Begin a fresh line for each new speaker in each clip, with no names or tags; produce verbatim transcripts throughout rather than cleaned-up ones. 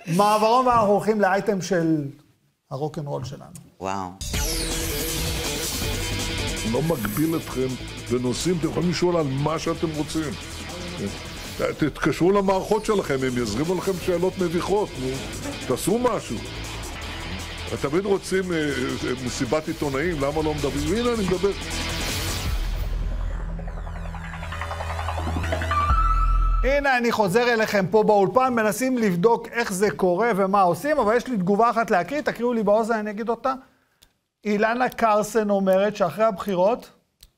מעברון ואנחנו הולכים לאייטם של הרוק'נ'רול שלנו.
וואו.
לא מגביל אתכם בנושאים, אתם יכולים לשאול על מה שאתם רוצים. תתקשרו למערכות שלכם, הם יזרימו לכם שאלות מביכות, תעשו משהו. תמיד רוצים מסיבת עיתונאים, למה לא מדברים? הנה, אני מדבר.
הנה אני חוזר אליכם פה באולפן, מנסים לבדוק איך זה קורה ומה עושים, אבל יש לי תגובה אחת להקריא, תקריאו לי באוזן, אני אגיד אותה. אילנה קרסן אומרת שאחרי הבחירות,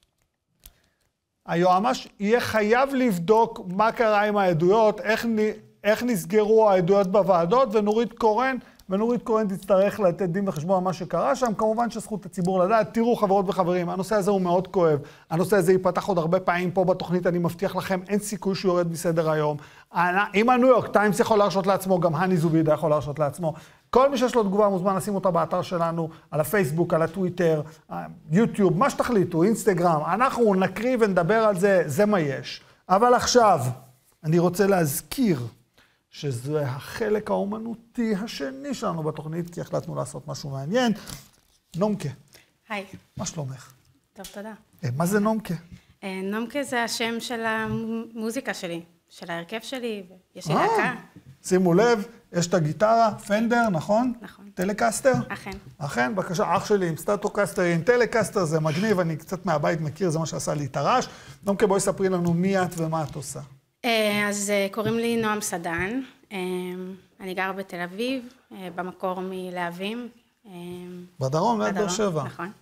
היועמ"ש יהיה חייב לבדוק מה קרה עם העדויות, איך, איך נסגרו העדויות בוועדות, ונורית קורן, ונורית קורן תצטרך לתת דין וחשבון על מה שקרה שם, כמובן שזכות הציבור לדעת. תראו חברות וחברים, הנושא הזה הוא מאוד כואב, הנושא הזה ייפתח עוד הרבה פעמים פה בתוכנית, אני מבטיח לכם, אין סיכוי שהוא יורד מסדר היום. אם הניו יורק טיימס יכול להרשות לעצמו, גם הני זובידה יכול להרשות לעצמו. כל מי שיש לו תגובה מוזמן לשים אותה באתר שלנו, על הפייסבוק, על הטוויטר, יוטיוב, מה שתחליטו, אינסטגרם, אנחנו נקריא ונדבר על זה, זה מה יש. אבל עכשיו, אני רוצה להזכיר, שזה החלק האומנותי השני שלנו בתוכנית, כי החלטנו לעשות משהו מעניין. נומקה.
היי.
מה שלומך?
טוב, תודה.
מה זה נומקה?
נומקה זה השם של המוזיקה שלי, של ההרכב שלי, ויש לי להקה.
שימו לב, יש את הגיטרה, פנדר, נכון?
נכון.
טלקסטר?
אכן.
אכן, בבקשה, אח שלי עם סטטוקסטר, עם טלקסטר, זה מגניב, אני קצת מהבית מכיר, זה מה שעשה לי את הרעש. נומקה, בואי ספרי לנו מי את ומה את עושה.
אז קוראים לי נועם סדן, אני גר בתל אביב, במקור מלהבים.
בדרום, ליד באר שבע.
נכון.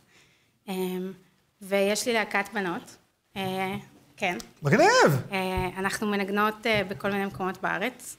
ויש לי להקת בנות, כן.
מגניב!
אנחנו מנגנות בכל מיני מקומות בארץ.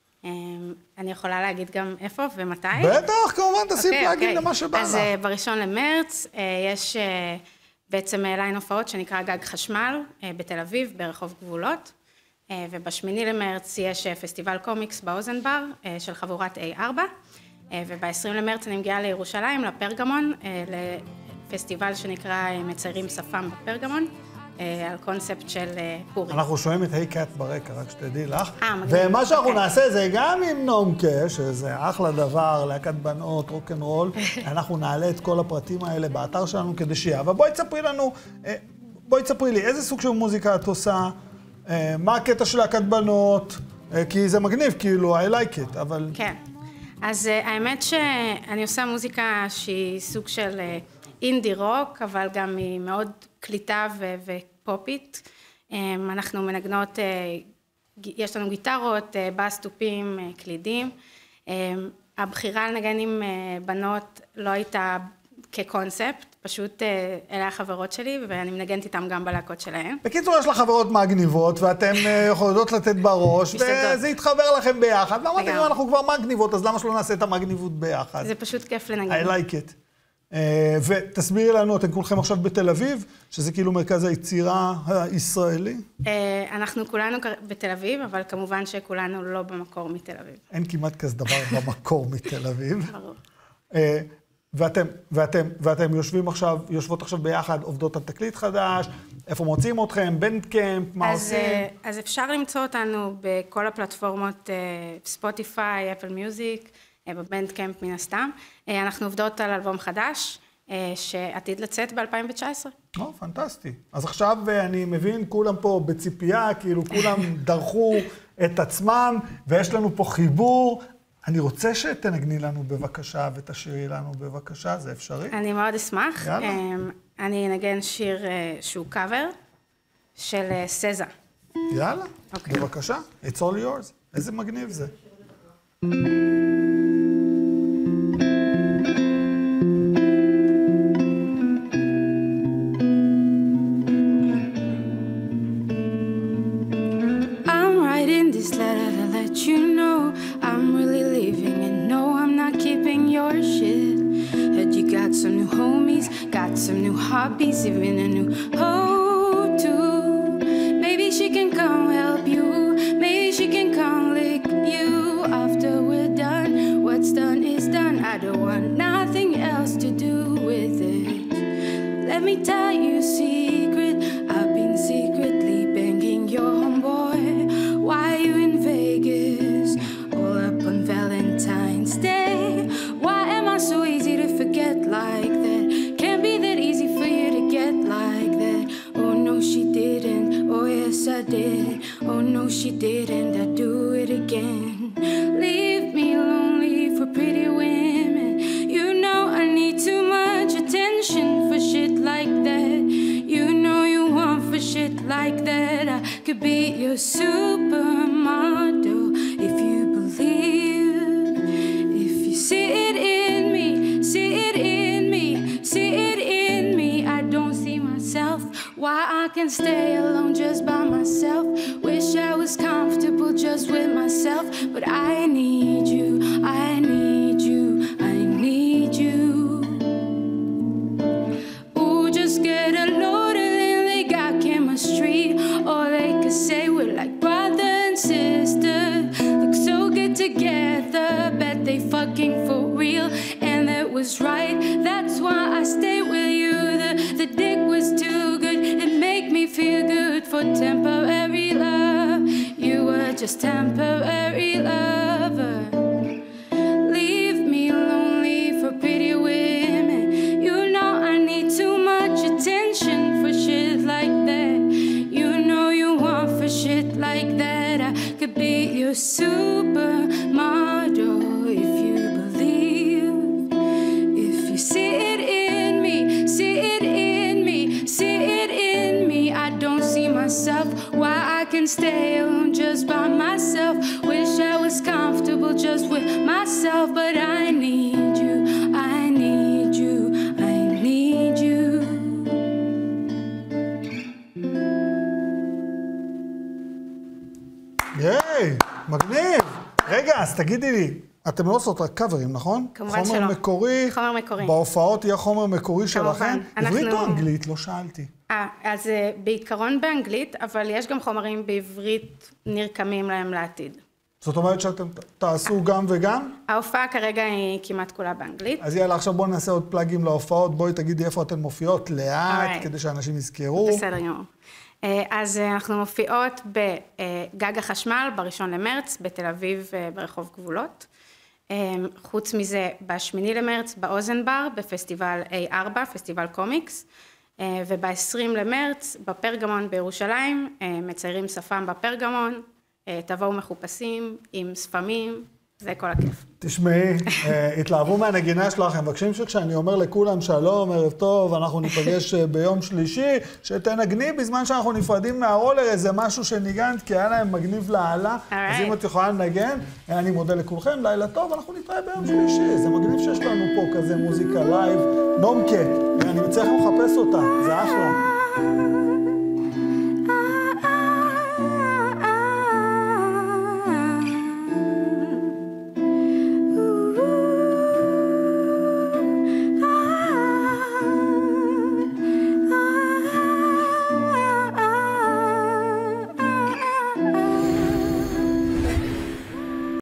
אני יכולה להגיד גם איפה ומתי.
בטח, כמובן, תוסיף להגיד למה שבא לך.
אז בראשון למרץ יש בעצם ליין הופעות שנקרא גג חשמל בתל אביב, ברחוב גבולות. ובשמיני למרץ יש פסטיבל קומיקס באוזן בר של חבורת איי ארבע, וב-עשרים למרץ אני מגיעה לירושלים, לפרגמון, לפסטיבל שנקרא מציירים שפם בפרגמון, על קונספט של פורים.
אנחנו שומעים את היי קאט ברקע, רק שתדעי לך.
אה, מגניב.
ומה שאנחנו נעשה זה גם עם נומקה, שזה אחלה דבר, להקת בנות, רוק'נ'רול, אנחנו נעלה את כל הפרטים האלה באתר שלנו כדי שיהיה. אבל בואי תספרי לנו, בואי תספרי לי, איזה סוג של מוזיקה את עושה? מה הקטע של להקת בנות? כי זה מגניב, כאילו, I like it, אבל...
כן. אז האמת שאני עושה מוזיקה שהיא סוג של אינדי רוק, אבל גם היא מאוד קליטה ופופית. אנחנו מנגנות, יש לנו גיטרות, בס, תופים, קלידים. הבחירה לנגן עם בנות לא הייתה כקונספט, פשוט אלה החברות שלי, ואני מנגנת איתם גם בלהקות שלהם.
בקיצור, יש לך חברות מגניבות, ואתן יכולות לתת בראש, וזה יתחבר לכם ביחד. למה אתם אנחנו כבר מגניבות, אז למה שלא נעשה את המגניבות ביחד?
זה פשוט כיף לנגן.
I like it. ותסבירי לנו, אתם כולכם עכשיו בתל אביב, שזה כאילו מרכז היצירה הישראלי?
אנחנו כולנו בתל אביב, אבל כמובן שכולנו לא במקור מתל אביב.
אין כמעט כזה דבר במקור מתל אביב.
ברור.
ואתם, ואתם, ואתם יושבים עכשיו, יושבות עכשיו ביחד, עובדות על תקליט חדש, איפה מוצאים אתכם, בנדקאמפ, מה
אז,
עושים?
אז אפשר למצוא אותנו בכל הפלטפורמות, ספוטיפיי, אפל מיוזיק, בבנדקאמפ מן הסתם. אנחנו עובדות על אלבום חדש, שעתיד לצאת ב-אלפיים תשע עשרה.
או, פנטסטי. אז עכשיו אני מבין, כולם פה בציפייה, כאילו כולם דרכו את עצמם, ויש לנו פה חיבור. אני רוצה שתנגני לנו בבקשה ותשאירי לנו בבקשה, זה אפשרי?
אני מאוד אשמח.
יאללה.
אני אנגן שיר שהוא קאבר של סזה.
יאללה,
אוקיי.
בבקשה. It's all yours. איזה מגניב זה.
I'm writing this letter to let you know I'm really leaving and no, I'm not keeping your shit. Heard you got some new homies, got some new hobbies, even a new hoe too. Maybe she can come help you, maybe she can come lick you after we're done. What's done is done, I don't want nothing else to do with it. Let me tell you a secret, I've been secretly banging your homeboy. Why you in Vegas, all up on Valentine's? could be your supermodel if you believe. If you see it in me, see it in me, see it in me. I don't see myself. Why I can stay alone just by myself. Wish I was comfortable just with myself. But I need you, I need you, I need you. Ooh, just get a load of them, they got chemistry. Or they could say we're like brother and sister. Look so good together, bet they fucking for real. And that was right, that's why I stayed with you. The, the dick was too good, it made me feel good for temporary love. You were just temporary lover. Leave me lonely for pretty women. You know I need too much attention for shit like that. You know you want for shit like that. I could be your supermodel if you believe. If you see it in me, see it in me, see it in me. I don't see myself. Why I can stay alone just by myself. Wish I was comfortable just with myself. But I need you, I need you, I need you.
ייי, מגניב. רגע, אז תגידי לי, אתם לא עושות רק קאברים, נכון?
כמובן שלא.
חומר מקורי.
חומר מקורי.
בהופעות יהיה חומר מקורי
כמובן.
שלכם?
אנחנו-
עברית או אנגלית? לא שאלתי.
אה, אז אה, בעיקרון באנגלית, אבל יש גם חומרים בעברית נרקמים להם לעתיד.
זאת אומרת שאתם ת- תעשו גם וגם?
ההופעה כרגע היא כמעט כולה באנגלית.
אז יאללה, עכשיו בואו נעשה עוד פלאגים להופעות. בואי תגידי איפה אתן מופיעות לאט,
Alright.
כדי שאנשים יזכרו.
בסדר גמור. אה, אז אה, אנחנו מופיעות בגג החשמל, בראשון למרץ, בתל אביב, אה, ברחוב גבולות. אה, חוץ מזה, בשמיני למרץ, באוזן בר, בפסטיבל איי ארבע, פסטיבל קומיקס. אה, וב-עשרים למרץ, בפרגמון בירושלים, אה, מציירים שפם בפרגמון. אה, תבואו מחופשים, עם ספמים, זה כל הכיף.
תשמעי, אה, התלהבו מהנגינה שלך, הם מבקשים שכשאני אומר לכולם שלום, ערב טוב, אנחנו ניפגש אה, ביום שלישי, שתנגני בזמן שאנחנו נפרדים מהרולר, איזה משהו שניגנת, כי היה להם מגניב לעלה. אז
Alright.
אם את יכולה לנגן, אה, אני מודה לכולכם, לילה טוב, אנחנו נתראה ביום שלישי. זה מגניב שיש לנו פה כזה מוזיקה לייב, נומקה, אני מציע לכם לחפש אותה, זה אחלה.